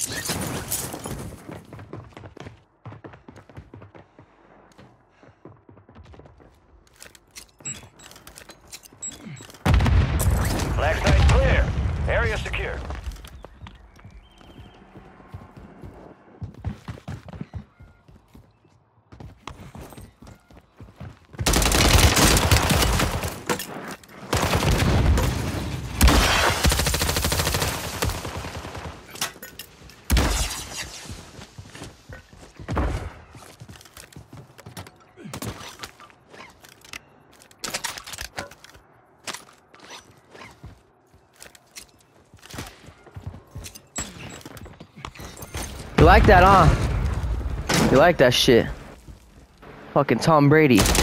Black site clear. Area secure. You like that, huh? You like that shit? Fucking Tom Brady.